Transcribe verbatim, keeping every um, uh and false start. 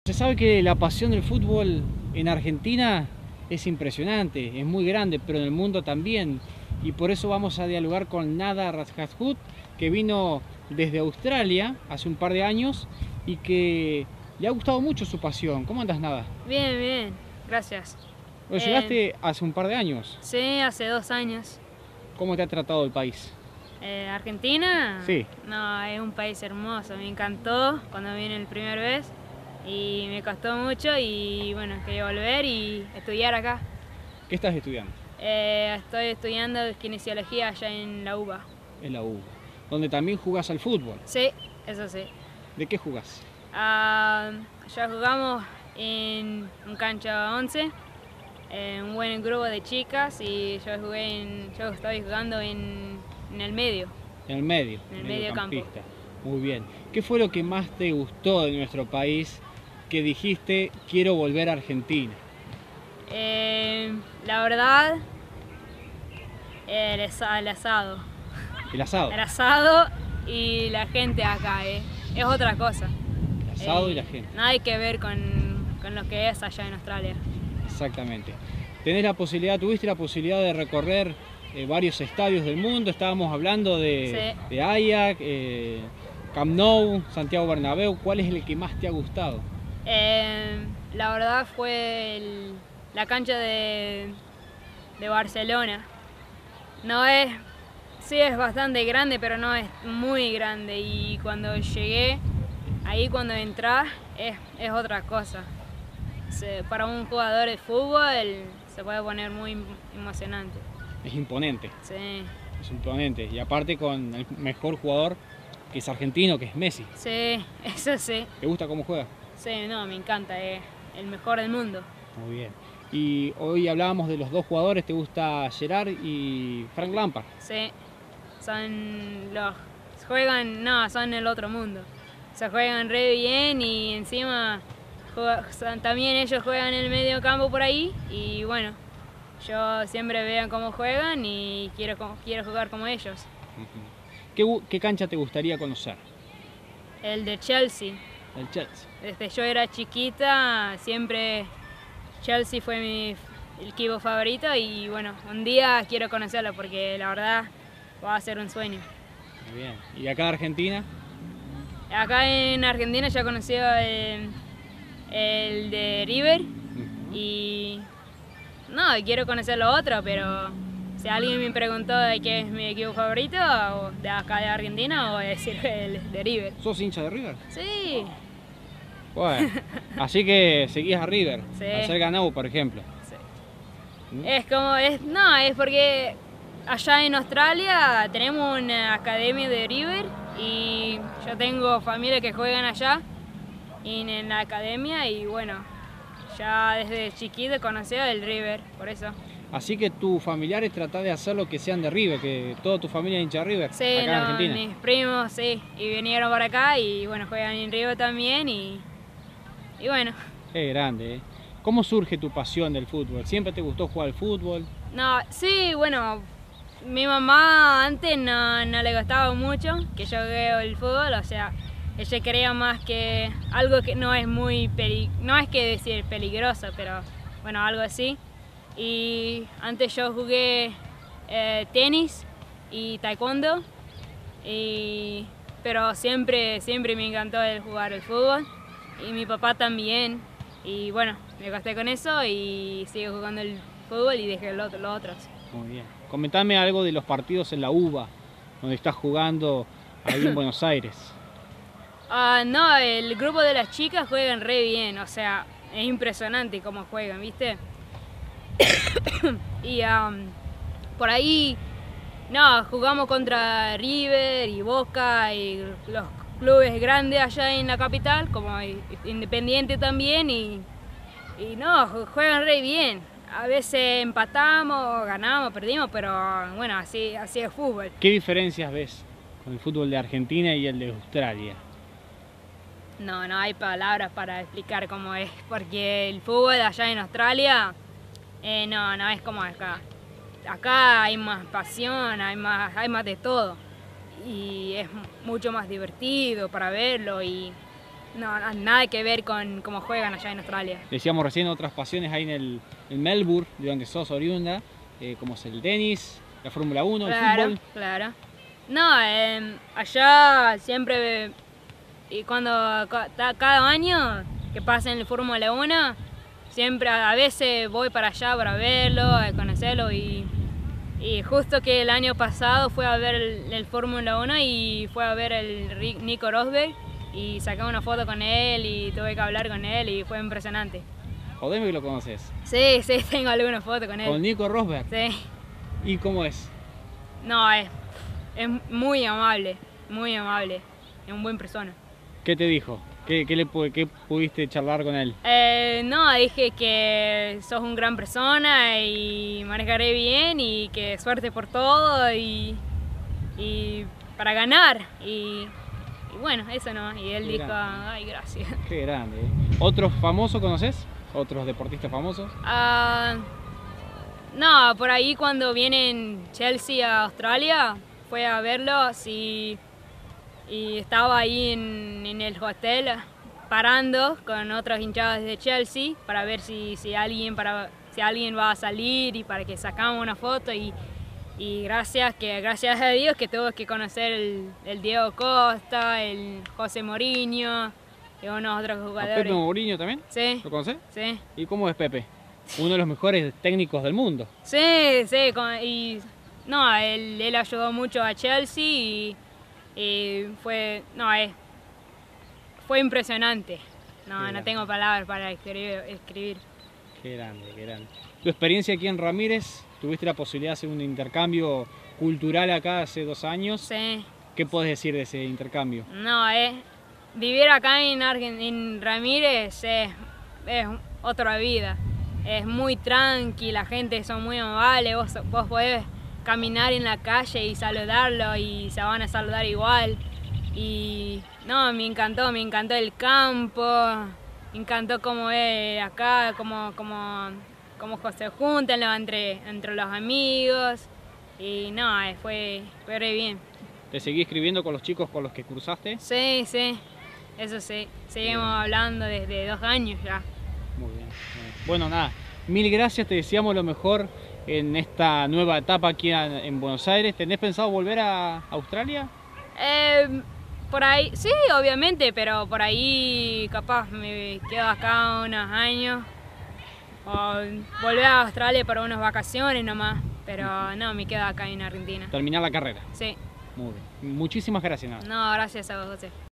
Se sabe que la pasión del fútbol en Argentina es impresionante, es muy grande, pero en el mundo también. Y por eso vamos a dialogar con Nada Rajashut, que vino desde Australia hace un par de años y que le ha gustado mucho su pasión. ¿Cómo andas, Nada? Bien, bien, gracias. Bueno, Eh, llegaste hace un par de años. Sí, hace dos años. ¿Cómo te ha tratado el país? Eh, ¿Argentina? Sí. No, es un país hermoso, me encantó cuando vine el primer vez y me costó mucho y bueno, quería volver y estudiar acá. ¿Qué estás estudiando? Eh, estoy estudiando kinesiología allá en la U B A. En la U B A, donde también jugás al fútbol. Sí, eso sí. ¿De qué jugás? Ah, ya jugamos en un cancha once, en un buen grupo de chicas y yo jugué en, yo estoy jugando en, en el medio. En el medio, En el medio campo. Muy bien. ¿Qué fue lo que más te gustó de nuestro país que dijiste quiero volver a Argentina? Eh, la verdad, el, asa- el asado. El asado. El asado y la gente acá, eh, es otra cosa. El asado Eh, y la gente. Nada que ver con, con lo que es allá en Australia. Exactamente. Tenés la posibilidad, tuviste la posibilidad de recorrer eh, varios estadios del mundo. Estábamos hablando de, Sí. de Ajax, eh, Camp Nou, Santiago Bernabéu. ¿Cuál es el que más te ha gustado? Eh, la verdad fue el- la cancha de, de Barcelona. No es, sí es bastante grande, pero no es muy grande. Y cuando llegué, ahí cuando entras, es, es otra cosa. Se- para un jugador de fútbol se puede poner muy emocionante. Es imponente, Sí, es imponente. Y aparte con el mejor jugador que es argentino, que es Messi. sí, eso sí. ¿Te gusta cómo juega? Sí, no, me encanta, es el mejor del mundo. Muy bien. Y hoy hablábamos de los dos jugadores, ¿te gusta Gerard y Frank Lampard? Sí, son los... juegan, no, son el otro mundo. Se juegan re bien y encima juega- son- también ellos juegan en el medio campo por ahí y bueno, yo siempre veo cómo juegan y quiero, co- quiero jugar como ellos. ¿Qué, gu- qué cancha te gustaría conocer? El de Chelsea, El Chelsea. desde yo era chiquita siempre Chelsea fue mi el equipo favorito y bueno, un día quiero conocerlo porque la verdad va a ser un sueño. Muy bien. ¿Y acá de Argentina? Acá en Argentina ya conocí el, el de River y no, quiero conocer lo otro, pero si alguien me preguntó de qué es mi equipo favorito o de acá de Argentina, voy a decir el de River. ¿Sos hincha de River? Sí, Bueno, así que seguís a River, Sí. al ser ganado, por ejemplo. sí. ¿Mm? Es como, es, no, es porque allá en Australia tenemos una academia de River y yo tengo familia que juegan allá en, en la academia y bueno, ya desde chiquito conocí el River, por eso. Así que tus familiares tratás de hacer lo que sean de River, que toda tu familia es hincha de River, Sí, acá en no, Argentina. mis primos, sí, y vinieron para acá y bueno, juegan en River también y, y bueno. Qué grande, ¿eh? ¿Cómo surge tu pasión del fútbol? ¿Siempre te gustó jugar al fútbol? No, sí, bueno, mi mamá antes no, no le gustaba mucho que yo veo el fútbol, o sea, ella quería más que algo que no es muy, peli, no es que decir peligroso, pero bueno, algo así. Y antes yo jugué eh, tenis y taekwondo, y, pero siempre, siempre me encantó el jugar el fútbol y mi papá también. Y bueno, me gasté con eso y sigo jugando el fútbol y dejé los otro, otros. Muy bien. Comentame algo de los partidos en la U B A, donde estás jugando ahí en Buenos Aires. Ah, no, el grupo de las chicas juegan re bien, o sea, es impresionante cómo juegan, ¿viste? Y um, por ahí, no, jugamos contra River y Boca y los clubes grandes allá en la capital, como Independiente también, y, y no, juegan re bien. A veces empatamos, ganamos, perdimos, pero bueno, así, así es fútbol. ¿Qué diferencias ves con el fútbol de Argentina y el de Australia? No, no hay palabras para explicar cómo es, porque el fútbol allá en Australia, eh, no, no es como acá. Acá hay más pasión, hay más, hay más de todo y es mucho más divertido para verlo y, no, no, nada que ver con cómo juegan allá en Australia. Decíamos recién otras pasiones ahí en el en Melbourne, de donde sos oriunda, eh, como es el tenis, la Fórmula uno, Claro, el fútbol. claro. No, eh, allá siempre, y cuando ca- cada año que pasa en el Fórmula uno, siempre a veces voy para allá para verlo, a conocerlo y, y justo que el año pasado fue a ver el, el Fórmula uno y fue a ver el Rick- Nico Rosberg y saqué una foto con él y tuve que hablar con él y fue impresionante. Jodeme que lo conoces. Sí, sí, tengo alguna foto con él. Con Nico Rosberg. Sí. ¿Y cómo es? No, es, es muy amable, muy amable, es un buen persona. ¿Qué te dijo? ¿Qué, qué, le, pu- qué pudiste charlar con él? Eh, no, dije que sos un gran persona y manejaré bien y que suerte por todo y, y para ganar. Y, y bueno, eso no. Y él Qué dijo, grande. ay, gracias. Qué grande. ¿eh? ¿Otros famosos conoces? ¿Otros deportistas famosos? Ah, no, por ahí cuando vienen Chelsea a Australia, fue a verlos y, y estaba ahí en, en el hotel parando con otros hinchados de Chelsea para ver si, si, alguien, para, si alguien va a salir y para que sacamos una foto y, y gracias, que, gracias a Dios que tuve que conocer el, el Diego Costa, el José Mourinho y unos otros ¿A jugadores. Pepe Mourinho también? Sí, ¿Lo conoces? sí. ¿Y cómo es Pepe? Uno de los mejores técnicos del mundo. Sí, sí, con- y no, él, él ayudó mucho a Chelsea y, y fue, no, es, fue impresionante. No, Qué no grande. tengo palabras para escribir. escribir. Qué grande, qué grande. Tu experiencia aquí en Ramírez, tuviste la posibilidad de hacer un intercambio cultural acá hace dos años. Sí, ¿Qué puedes decir de ese intercambio? no, es, vivir acá en, Argen- en Ramírez es, es otra vida. Es muy tranqui, la gente son muy amables, vos, vos podés caminar en la calle y saludarlo y se van a saludar igual. Y no, me encantó, me encantó el campo, me encantó cómo es acá, cómo, cómo, cómo se juntan los- entre, entre los amigos. Y no, eh, fue, fue re bien. ¿Te seguí escribiendo con los chicos con los que cruzaste? Sí, sí, eso sí, seguimos hablando desde dos años ya. Muy bien. Bueno, nada, mil gracias, te deseamos lo mejor en esta nueva etapa aquí en en Buenos Aires. ¿Tenés pensado volver a Australia? Eh, por ahí, sí, obviamente, pero por ahí capaz me quedo acá unos años o volver a Australia para unas vacaciones nomás, pero no, me quedo acá en Argentina. Terminar la carrera. Sí, Muy bien. Muchísimas gracias. Nada. no, gracias a vos, José.